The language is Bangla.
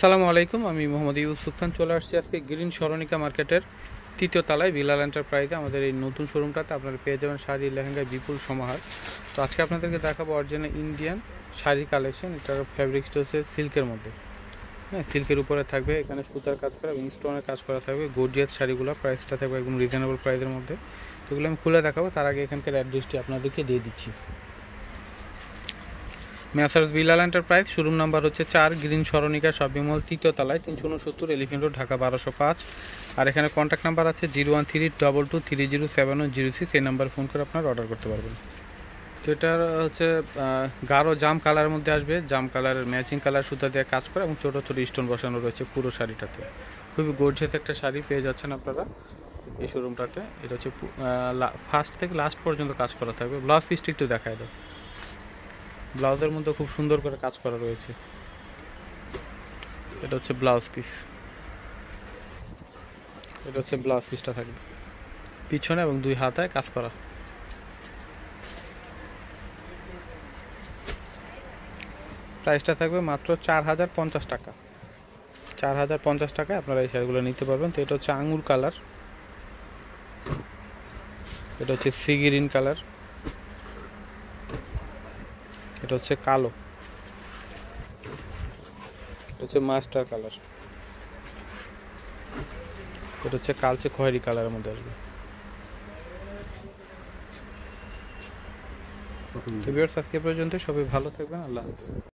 আসসালামু আলাইকুম, আমি মোহাম্মদ ইউসুফ খান চলে আসছি আজকে গ্রিন সরণিকা মার্কেটের তৃতীয় তলায় বিলাল এন্টারপ্রাইজে। আমাদের এই নতুন শোরুমটাতে আপনারা পেয়ে যাবেন শাড়ি, লেহেঙ্গা বিপুল সমাহার। তো আজকে আপনাদেরকে দেখাবো অরিজিনাল ইন্ডিয়ান শাড়ি কালেকশন। এটার ফ্যাব্রিক্সটা হচ্ছে সিল্কের মধ্যে, হ্যাঁ, সিল্কের উপরে থাকবে, এখানে সুতার কাজ করা এবং স্টোনের কাজ করা থাকবে। গর্জিয়াস শাড়িগুলো প্রাইসটা থাকবে একদম রিজনেবল প্রাইসের মধ্যে। সেগুলো আমি খুলে দেখাবো, তার আগে এখানকার অ্যাড্রেসটি আপনাদেরকে দিয়ে দিচ্ছি। Messrs Bilal enterprise, showroom number হচ্ছে 4, গ্রিন সরণিকা শপিং মল, তৃতীয় তলায়, 369 এলিফ্যান্ট রোড, ঢাকা 1205। আর এখানে কন্ট্যাক্ট নাম্বার আছে 01322307106। এই নাম্বার ফোন করে আপনারা অর্ডার করতে পারবেন। তো এটার হচ্ছে গাঢ় জাম কালারের মধ্যে আসবে, জাম কালারের ম্যাচিং কালার সুতা দিয়ে কাজ করে এবং ছোটো ছোটো স্টোন বসানো রয়েছে পুরো শাড়িটাতে। খুবই গর্জিয়াস একটা শাড়ি পেয়ে যাচ্ছেন আপনারা এই শোরুমটাতে। এটা হচ্ছে ফার্স্ট থেকে লাস্ট পর্যন্ত কাজ করা থাকবে। ব্লাউজ পিসটি একটু দেখায় দাও। ব্লাউজের মধ্যে খুব সুন্দর করে কাজ করা রয়েছে। এটা হচ্ছে ব্লাউজ পিস, এটা হচ্ছে ব্লাউজ পিসটা থাকবে পিছনে এবং 2 হাতায় কাজ করা। প্রাইসটা থাকবে মাত্র 4050 টাকা। 4050 টাকায় আপনারা এই শাড়িগুলো নিতে পারবেন। তো এটা হচ্ছে আঙুর কালার, এটা হচ্ছে সি গ্রিন কালার, এটা হচ্ছে কালো, এটা হচ্ছে মাস্টার কালার, এটা হচ্ছে কালচে খয়েরি কালারের মধ্যে আসবে। ভিউয়ার্স, আজকে পর্যন্ত সবাই ভালো থাকবেন, আল্লাহ হাফেজ।